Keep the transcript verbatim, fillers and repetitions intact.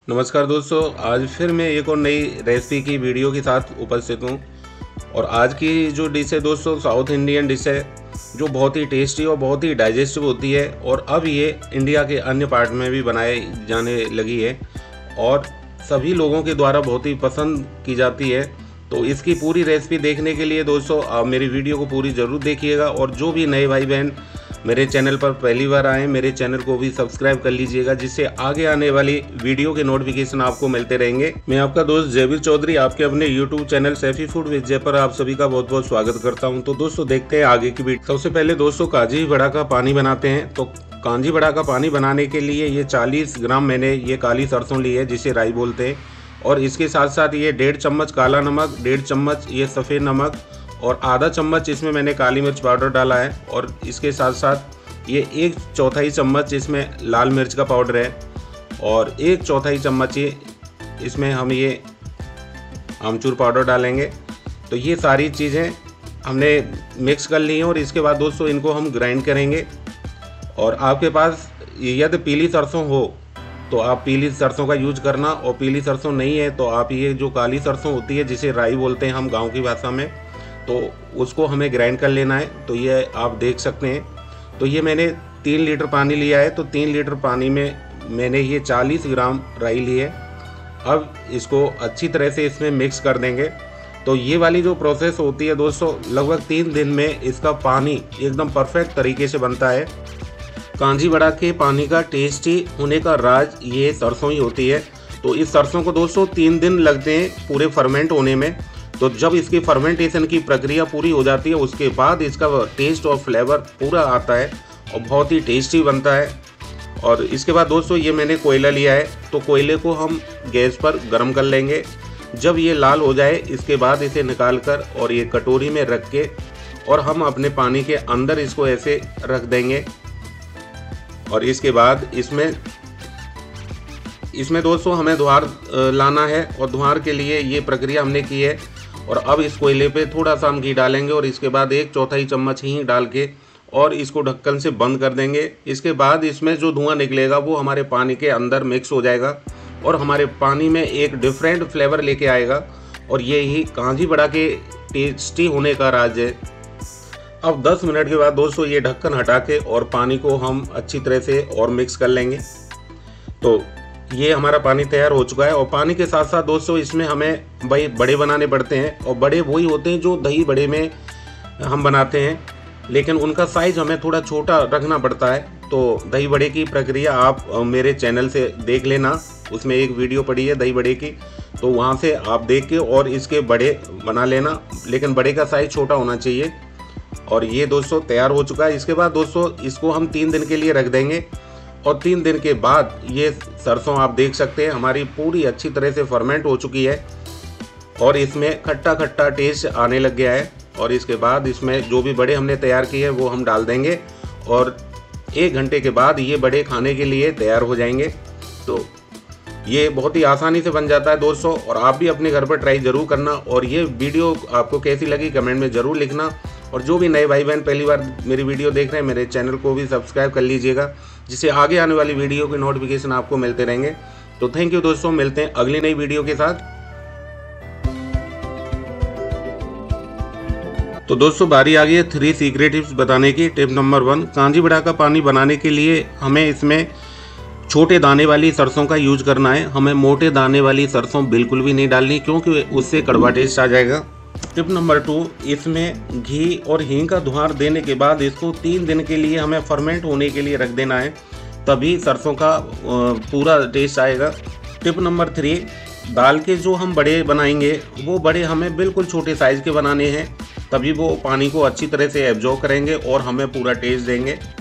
नमस्कार दोस्तों, आज फिर मैं एक और नई रेसिपी की वीडियो के साथ उपस्थित हूँ। और आज की जो डिश है दोस्तों, साउथ इंडियन डिश है जो बहुत ही टेस्टी और बहुत ही डाइजेस्टिव होती है। और अब ये इंडिया के अन्य पार्ट में भी बनाए जाने लगी है और सभी लोगों के द्वारा बहुत ही पसंद की जाती है। तो इसकी पूरी रेसिपी देखने के लिए दोस्तों आप मेरी वीडियो को पूरी ज़रूर देखिएगा। और जो भी नए भाई बहन मेरे चैनल पर पहली बार आए, मेरे चैनल को भी सब्सक्राइब कर लीजिएगा, जिससे आगे आने वाली वीडियो के नोटिफिकेशन आपको मिलते रहेंगे। मैं आपका दोस्त जयवीर चौधरी आपके अपने YouTube channel Saifi food with Jai पर आप सभी का बहुत बहुत स्वागत करता हूं। तो दोस्तों देखते हैं आगे की वीडियो। सबसे पहले दोस्तों कांजी बड़ा का पानी बनाते हैं। तो कांजी बड़ा का पानी बनाने के लिए ये चालीस ग्राम मैंने ये काली सरसों ली है, जिसे राई बोलते हैं। और इसके साथ साथ ये डेढ़ चम्मच काला नमक, डेढ़ चम्मच ये सफ़ेद नमक और आधा चम्मच इसमें मैंने काली मिर्च पाउडर डाला है। और इसके साथ साथ ये एक चौथाई चम्मच इसमें लाल मिर्च का पाउडर है और एक चौथाई चम्मच ये इसमें हम ये आमचूर पाउडर डालेंगे। तो ये सारी चीज़ें हमने मिक्स कर ली हैं और इसके बाद दोस्तों इनको हम ग्राइंड करेंगे। और आपके पास यदि पीली सरसों हो तो आप पीली सरसों का यूज करना, और पीली सरसों नहीं है तो आप ये जो काली सरसों होती है जिसे राई बोलते हैं हम गांव की भाषा में, तो उसको हमें ग्राइंड कर लेना है। तो ये आप देख सकते हैं। तो ये मैंने तीन लीटर पानी लिया है। तो तीन लीटर पानी में मैंने ये चालीस ग्राम राई ली है। अब इसको अच्छी तरह से इसमें मिक्स कर देंगे। तो ये वाली जो प्रोसेस होती है दोस्तों, लगभग तीन दिन में इसका पानी एकदम परफेक्ट तरीके से बनता है। कांजी बड़ा के पानी का टेस्टी होने का राज ये सरसों ही होती है। तो इस सरसों को दोस्तों तीन दिन लगते हैं पूरे फर्मेंट होने में। तो जब इसकी फर्मेंटेशन की प्रक्रिया पूरी हो जाती है उसके बाद इसका टेस्ट और फ्लेवर पूरा आता है और बहुत ही टेस्टी बनता है। और इसके बाद दोस्तों ये मैंने कोयला लिया है। तो कोयले को हम गैस पर गर्म कर लेंगे। जब ये लाल हो जाए इसके बाद इसे निकाल कर और ये कटोरी में रख के और हम अपने पानी के अंदर इसको ऐसे रख देंगे। और इसके बाद इसमें इसमें दोस्तों हमें धुआर लाना है और धुआर के लिए ये प्रक्रिया हमने की है। और अब इस कोयले पे थोड़ा सा हम घी डालेंगे और इसके बाद एक चौथाई चम्मच ही डाल के और इसको ढक्कन से बंद कर देंगे। इसके बाद इसमें जो धुआं निकलेगा वो हमारे पानी के अंदर मिक्स हो जाएगा और हमारे पानी में एक डिफरेंट फ्लेवर लेके आएगा। और ये ही कांजी बड़ा के टेस्टी होने का राज है। अब दस मिनट के बाद दोस्तों ये ढक्कन हटा के और पानी को हम अच्छी तरह से और मिक्स कर लेंगे। तो ये हमारा पानी तैयार हो चुका है। और पानी के साथ साथ दोस्तों इसमें हमें भाई बड़े बनाने पड़ते हैं। और बड़े वही होते हैं जो दही बड़े में हम बनाते हैं, लेकिन उनका साइज़ हमें थोड़ा छोटा रखना पड़ता है। तो दही बड़े की प्रक्रिया आप मेरे चैनल से देख लेना, उसमें एक वीडियो पड़ी है दही बड़े की, तो वहाँ से आप देख के और इसके बड़े बना लेना, लेकिन बड़े का साइज़ छोटा होना चाहिए। और ये दोस्तों तैयार हो चुका है। इसके बाद दोस्तों इसको हम तीन दिन के लिए रख देंगे। और तीन दिन के बाद ये सरसों आप देख सकते हैं हमारी पूरी अच्छी तरह से फर्मेंट हो चुकी है और इसमें खट्टा खट्टा टेस्ट आने लग गया है। और इसके बाद इसमें जो भी बड़े हमने तैयार किए हैं वो हम डाल देंगे और एक घंटे के बाद ये बड़े खाने के लिए तैयार हो जाएंगे। तो ये बहुत ही आसानी से बन जाता है दोस्तों, और आप भी अपने घर पर ट्राई ज़रूर करना। और ये वीडियो आपको कैसी लगी कमेंट में ज़रूर लिखना। और जो भी नए भाई बहन पहली बार मेरी वीडियो देख रहे हैं मेरे चैनल को भी सब्सक्राइब कर लीजिएगा, जिससे आगे आने वाली वीडियो के नोटिफिकेशन आपको मिलते रहेंगे। तो थैंक यू दोस्तों, मिलते हैं अगली नई वीडियो के साथ। तो दोस्तों बारी आ गई है थ्री सीक्रेट टिप्स बताने की। टिप नंबर वन, कांजी बड़ा का पानी बनाने के लिए हमें इसमें छोटे दाने वाली सरसों का यूज करना है। हमें मोटे दाने वाली सरसों बिल्कुल भी नहीं डालनी, क्योंकि उससे कड़वा टेस्ट आ जाएगा। टिप नंबर टू, इसमें घी और हींग का धुआर देने के बाद इसको तीन दिन के लिए हमें फर्मेंट होने के लिए रख देना है, तभी सरसों का पूरा टेस्ट आएगा। टिप नंबर थ्री, दाल के जो हम बड़े बनाएंगे वो बड़े हमें बिल्कुल छोटे साइज़ के बनाने हैं, तभी वो पानी को अच्छी तरह से एब्जॉर्ब करेंगे और हमें पूरा टेस्ट देंगे।